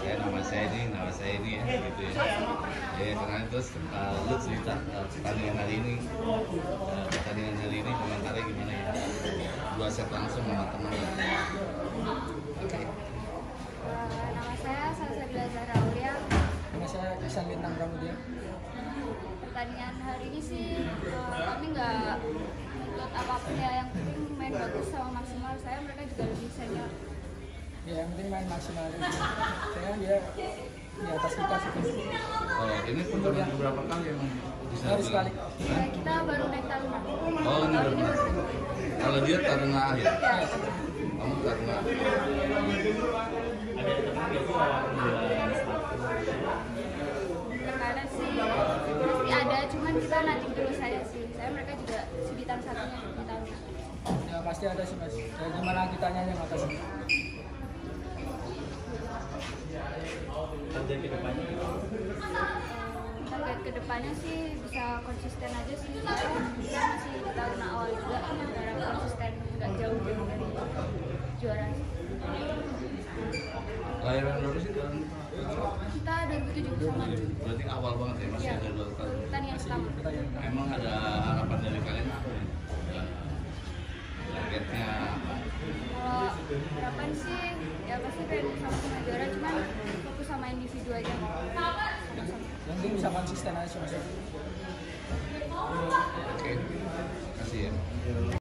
nama saya ini ya gitu ya. Ya karena terus lu cerita pertandingan hari ini komentarnya gimana ya? 2 set langsung sama teman. Oke. Nama saya Salsabila Zahra Aulia. Nama saya Kisan Lintang Pramudia. Pertandingan hari ini sih kami nggak ikut apapun ya, yang penting main bagus sama maksimal. Mereka juga lebih senior. Ya, yang penting main maksimal aja. Saya dia di atas kita sih. Oh, ini pertandingan berapa kali emang? Baru sekali. Kita baru naik taruna. Oh, ini baru. Kalau dia taruna akhir. Ya. Kamu taruna. Karena sih pasti ada, cuman kita nanti dulu saya mereka juga suditan satunya di taruna. Ya pasti ada sih mas. Ya gimana kitanya yang atas. Target kedepannya sih bisa konsisten aja sih. Kita masih di taruna awal juga, harap konsisten, nggak jauh dari juara. Lahiran berapa sih tahun? Kita 2007 sama. Berarti awal banget ya, masih ada 2 tahun. Pertandingan pertama. Emang ada harapan dari kalian apa ya? Targetnya Kalau harapan sih ya pasti pengen sama juara, cuman fokus sama individu aja. Yang penting bisa konsisten aja mas. oke. Kasih ya.